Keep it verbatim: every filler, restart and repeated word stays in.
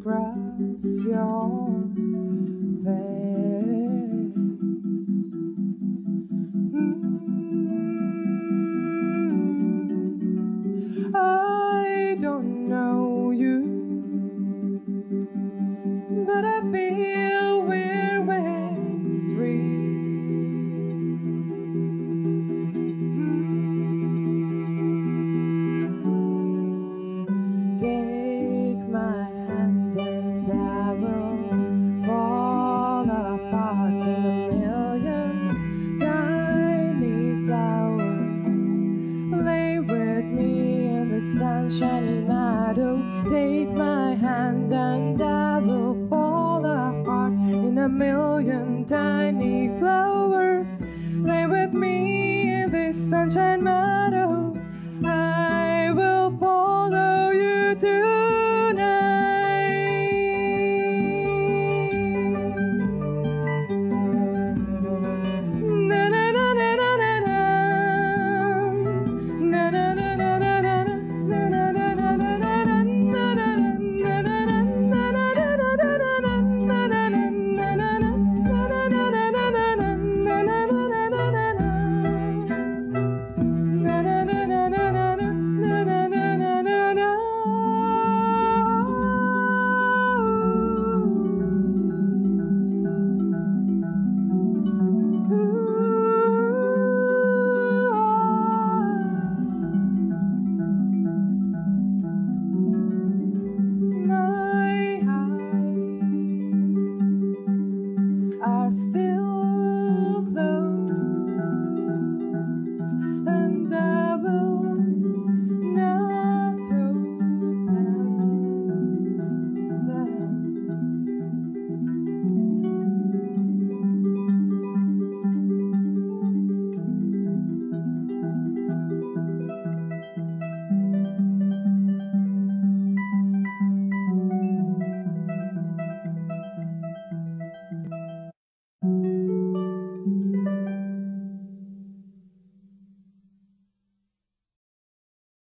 express your face. Mm. I don't know you, but I feel we're with street. Take my hand and I will fall apart in a million tiny flowers. Lay with me in the sunshiny meadow. Take my hand and I will fall apart in a million tiny flowers. Lay with me in this sunshine meadow. I will follow you tonight. Na na na na na na na. Na na na na na na na. Na na na na na na na. Na na na na na are still